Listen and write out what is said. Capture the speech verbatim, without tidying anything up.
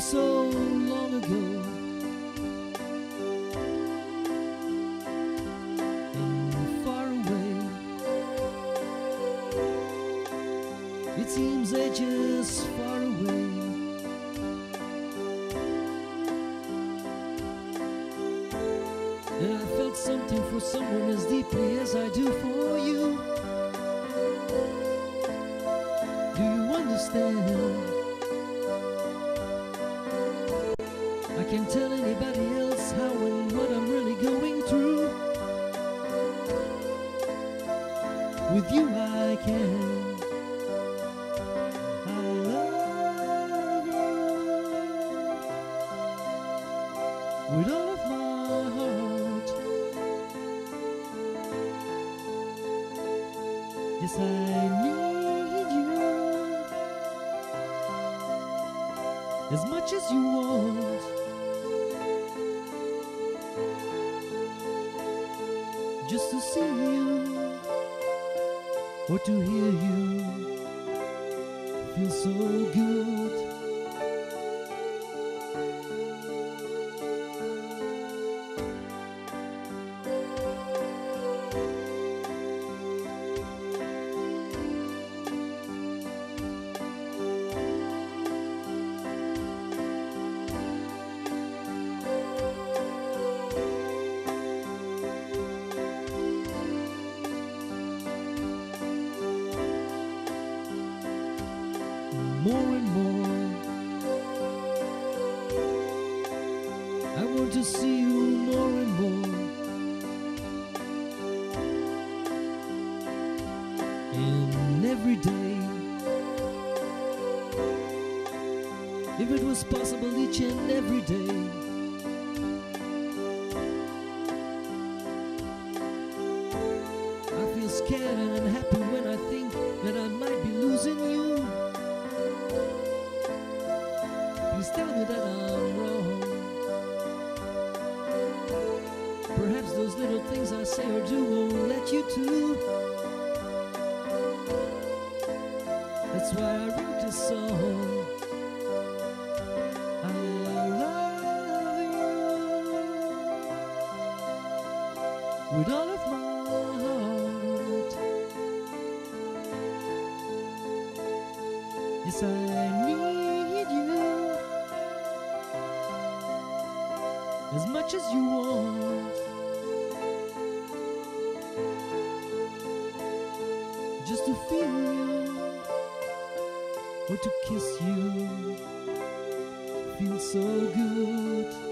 so long ago, and far away. It seems ages far away. And I felt something for someone as deeply as I do for you. Do you understand? I can't tell anybody else how and what I'm really going through. With you I can. I love you with all of my heart. Yes, I need you as much as you want. Just to see you or to hear you feels so good. More and more, I want to see you more and more. And every day, if it was possible, each and every day. I feel scared and unhappy when I think that I might be losing you. Please tell me that I'm wrong. Perhaps those little things I say or do won't let you to. That's why I wrote this song. I love you with all of my heart. Yes, I need you as much as you want. Just to feel you or to kiss you feels so good.